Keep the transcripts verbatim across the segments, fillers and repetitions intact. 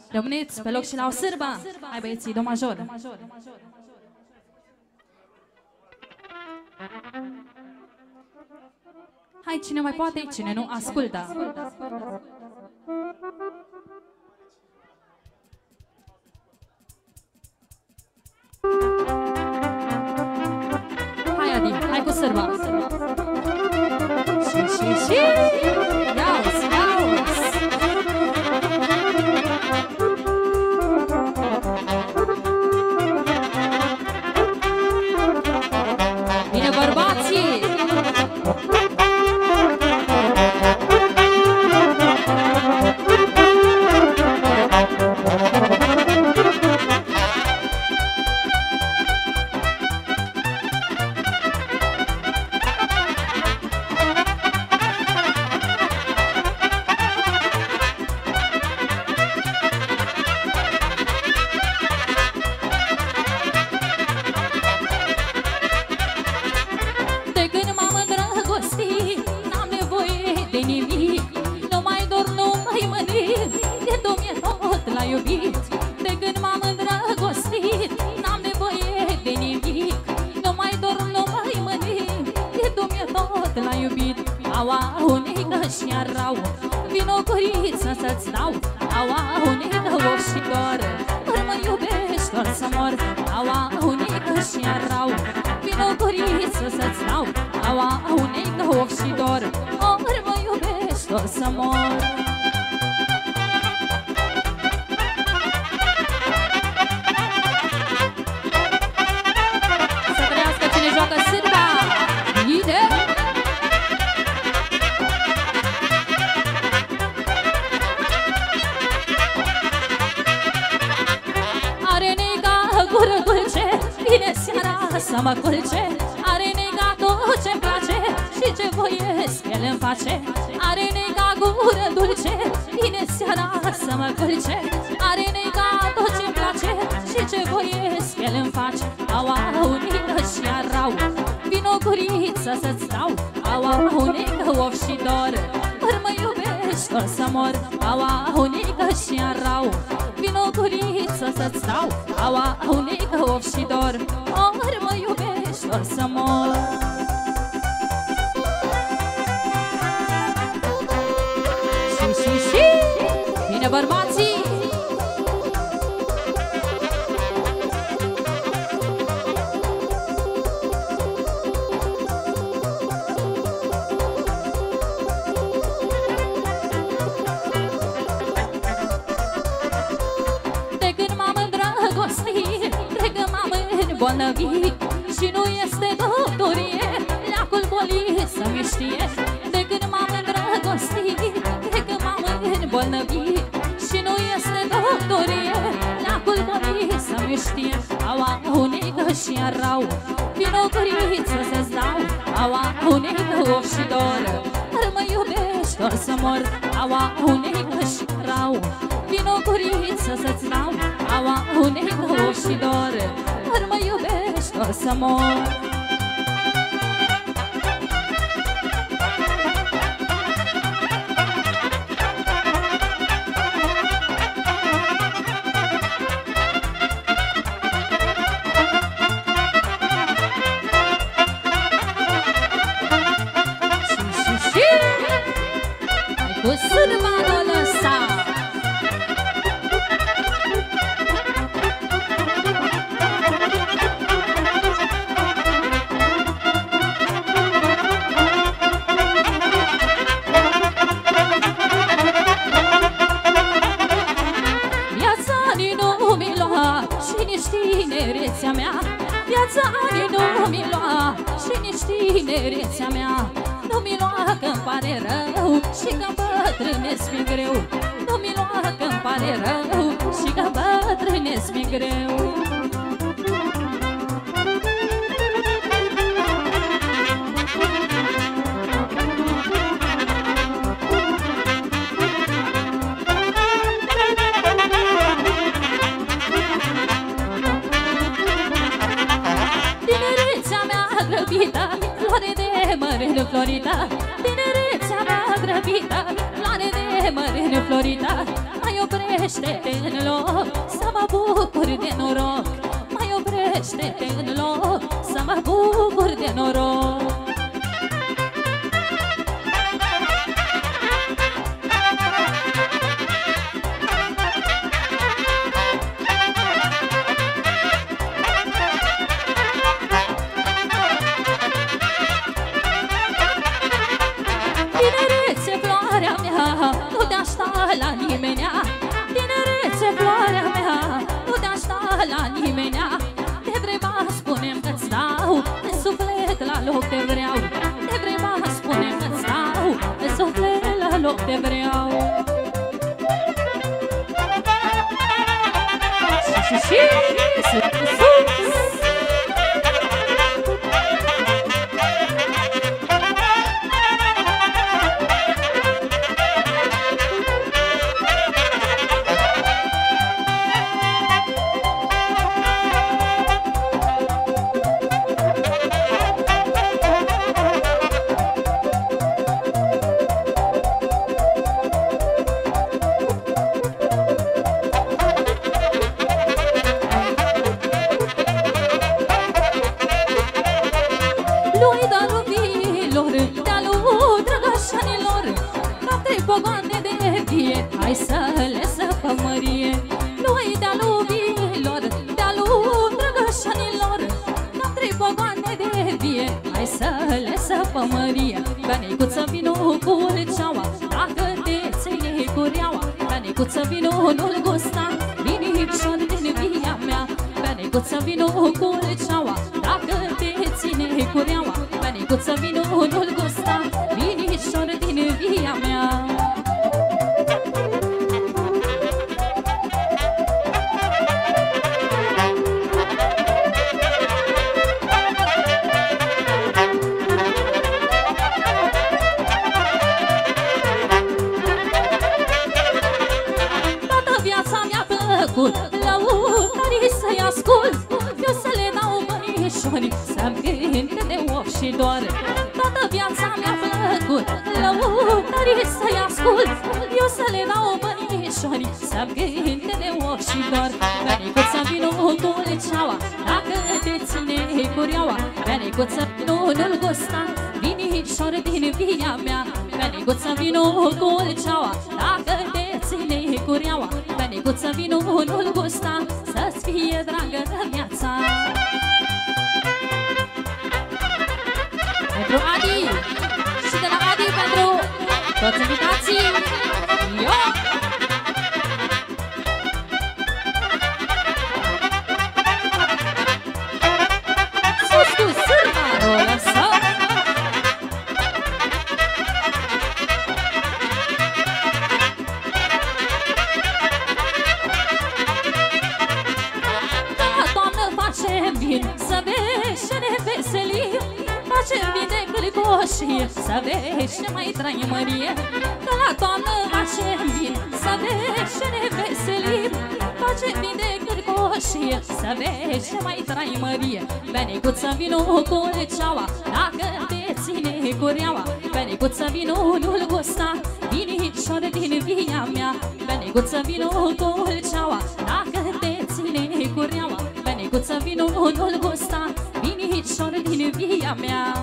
Rămâneți pe loc și la o sârbă. Hai băieții, do major. Hai, cine mai poate, cine nu, ascultă. Hai, Adi, hai cu sârba. Și, și, și, iauzi, iauzi. Bine, bărbații! Să-ți dau, aua, unică oștitor, ori mă iubești, ori să mor. Aua, unică și arau, vino guriță să-ți dau, aua, unică oștitor, ori mă iubești, ori să mor. Să trăiască cine joacă sârba! Bine! Vine seara să mă culce, are nega tot ce-mi place și ce voiesc el îmi face. Are nega gură dulce, vine seara să mă culce, are nega tot ce-mi place și ce voiesc el îmi face. Aua, unică și arau, vino guriță să-ți dau, aua, unică of și dor, ori mă iubești, ori să mor. Aua, unică și arau, vino guriță să-ți dau, aua, unică of și dor, ori mă iubești, ori să mor. Și, și, și, bine bărbații! Bolnăvit și nu este doctorie, leacul bolii să-mi știe. De când m-am îndrăgostit, cred că m-am îmbolnăvit și nu este doctorie, leacul bolii să-mi știe. Aua, unică și arau, vino guriță să-ți dau, aua, unică of și dor, ori mă iubești, ori să mor. Aua, unică și arau, vino guriță să-ți dau, aua, unică of și dor, ori mă iubești, ori să mor. Și, și, și, hai cu sârba n-o lăsa. Tinerețea mea, viața ani nu mi lua și nici tinerețea mea nu mi lua că-mi pare rău și că bătrânesc mi greu. Nu mi lua că-mi pare rău și că bătrânesc mi greu. Floare de măr Florida, tinerețea mea grăbită, floare de măr Florida, ai mai oprește-te în loc să mă bucur de noroc. Mai oprește-te în loc să mă bucur de noroc. Tinerețe, floarea mea, nu te aștepta la nimenea. Tinerețe, floarea mea, nu te aștepta la nimenea. Te vreba, spune-mi că-ți dau în suflet, la loc te vreau. Te vreba, spune-mi că-ți dau în suflet, la loc te vreau. Și, și, și, sus, sus. Hai să le săpămărie, lui de-a lubilor, de-a lui drăgășanilor, n-am trei pogoane de vie. Hai să le săpămărie, pe Nicuță vino cu ceaua, dacă te ține cureaua. Pe Nicuță vino, nu-l gusta, vinișor din via mea. Pe Nicuță vino cu ceaua, dacă te ține cureaua. Pe Nicuță vino, nu-l gusta, vinișor din via mea. Lăutarii să-i ascult, eu să le dau bănișori, să-mi cânte de ochi și dor. Toată viața mi-a plăcut, lăutarii să-i ascult, eu să le dau bănișori, să-mi cânte de ochi și dor. Pe Nicuță vino cu ceaua, dacă te ține cureaua. Pe Nicuță vino, nu-l gusta, vinișor din via mea. Pe Nicuță vino cu ceaua, dacă te ține cureaua. Pe Nicuță vino, nu-l gusta, să-ți fie dragă de viața. Pentru Adi și de la Adi pentru toți invitații. Yo! Sus cu sârma, o lăsăm. Să vezi ce ne veselim, facem vin de gâlcoșie, să vezi ce mai trai mărie. Că la toamnă facem vin, să vezi ce ne veselim, facem vin de gâlcoșie, să vezi ce mai trai mărie. Pe Nicuță vino cu ceaua, dacă te ține cureaua. Pe Nicuță vino, nu-l gusta, vinișor din via mea. Pe Nicuță vino cu ceaua, dacă te ține cureaua. Pe Nicuță vino, nu-l gusta, vinișor din via mea.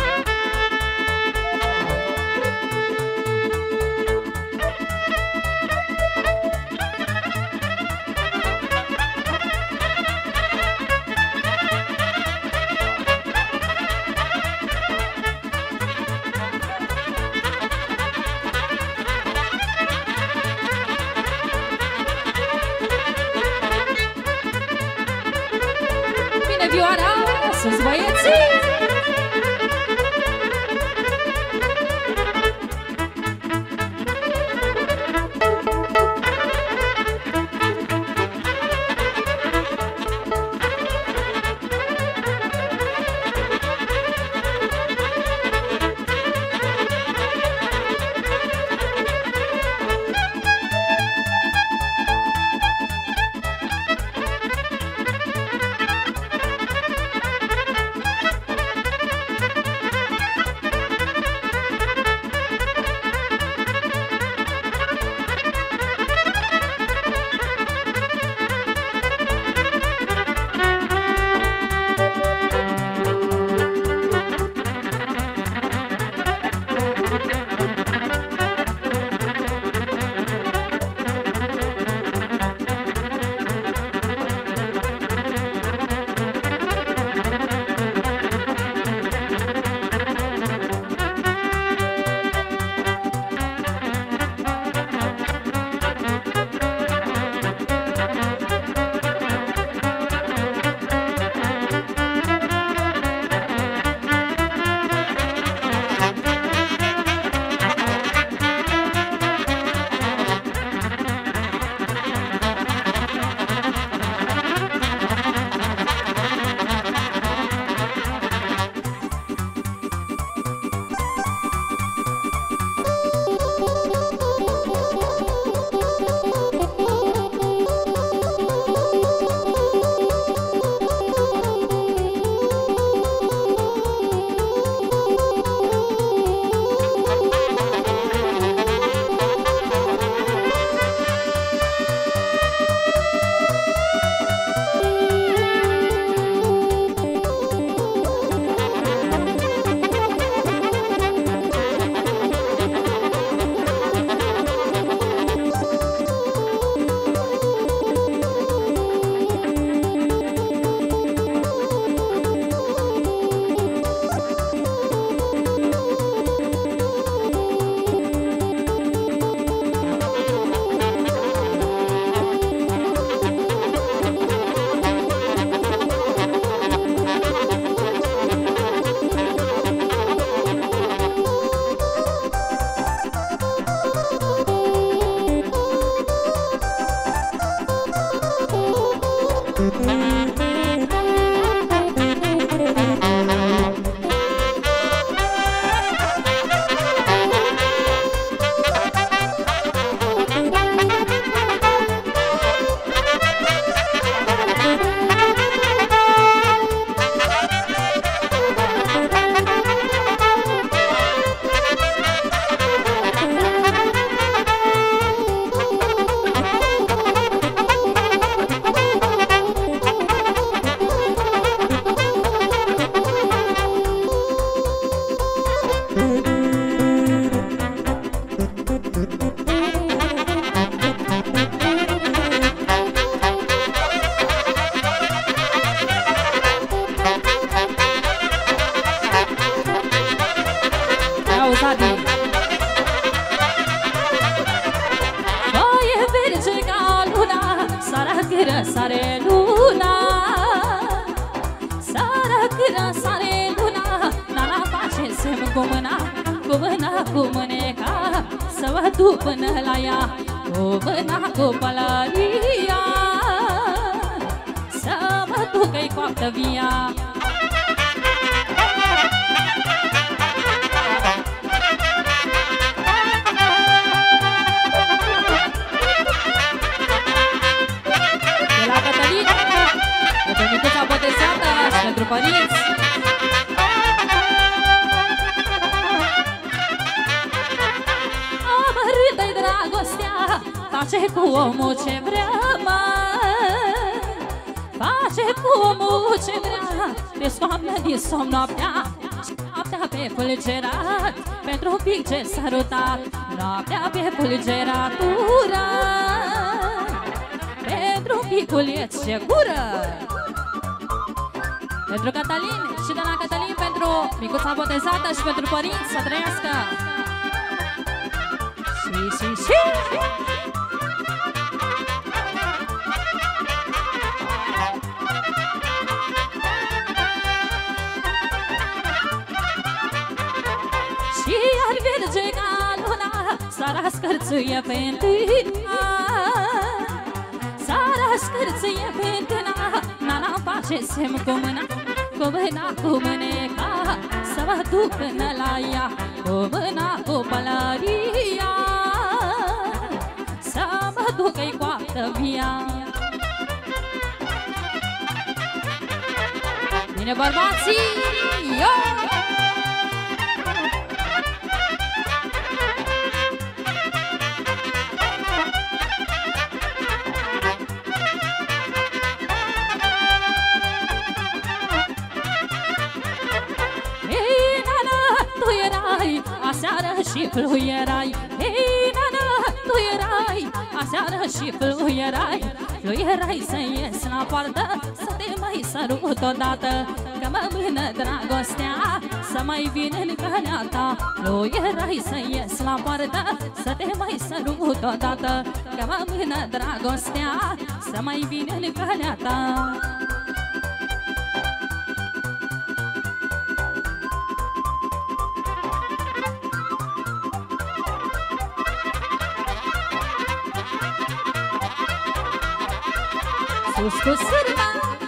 Vioara, sus băieții! Sărutat, noaptea pe fulgeratură, pentru piculeț ce gură. Pentru Cătălin și de la Cătălin, pentru micuța botezată și pentru părinți, să trăiască. Și, și, și Sara scârțâie pe întâna, Sara scârțâie pe întâna, Nana-n face semn cu mâna, cu mâna, cu mâneca, să mă duc până la ea, cu mâna, cu pălăria, să mă duc că-i coaptă via. Bine, bărbații, yo! Aseară și fluierai, ei, nana, tu erai, aseară și fluierai, fluierai să ies la poartă, să te mai sărut odată, că mă mână dragostea, să mai vin în calea ta. Fluierai să ies la poartă, să te mai sărut odată, că mă mână dragostea, să mai vin în calea ta. Sus cu sârma,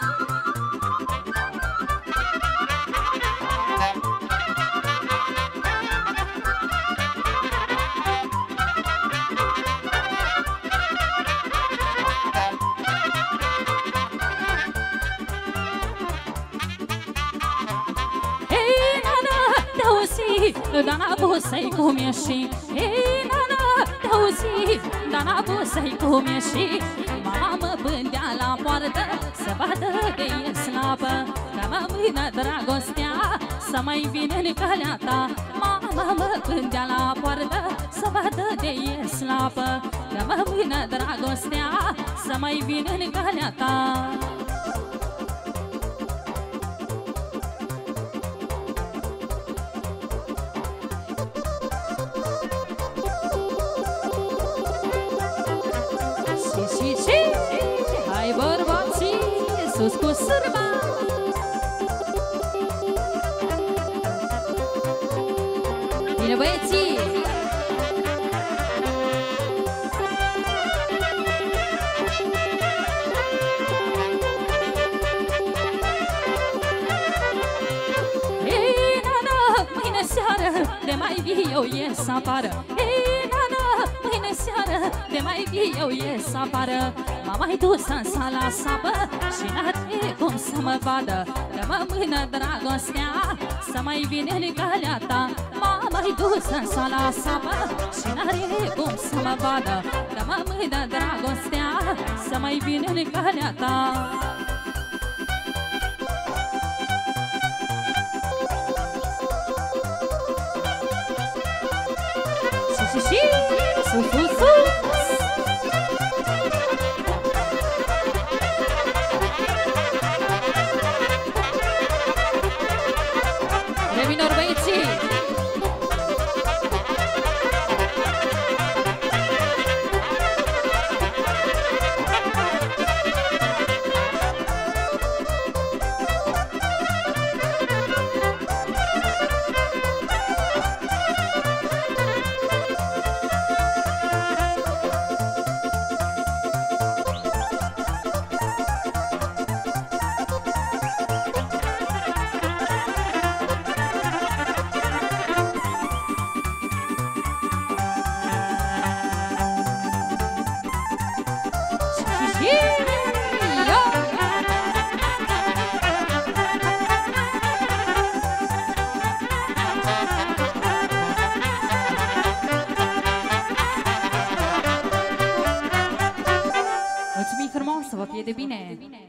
hei, nana, te-auzi, Dana Busei cum ieși, hei, nana, te-auzi, Dana Busei cum ieși. Mama mă pândea la poartă, să vadă că e slabă, că mă mână dragostea, să mai vină în calea ta. Mama mă pândea la poartă, să vadă că e slabă, că mă mână dragostea, să mai vină în calea ta. Hai bărbații, sus cu sârba! Bine băieții! mai vii eu ies afară. Ei, nana, mâine seară de mai vii eu ies afară. M-am mai dus în sala sapă și n-are cum să mă vadă. Dă-mă mână, dragostea, să mai vine în calea ta. M-am mai dus în sala sapă și n-are cum să mă vadă. Dă-mă mână, dragostea, să mai vine în calea ta. Și, și, și, sus, sus, sus. Revinor băieții. Mulțumim frumos, să vă fie de bine!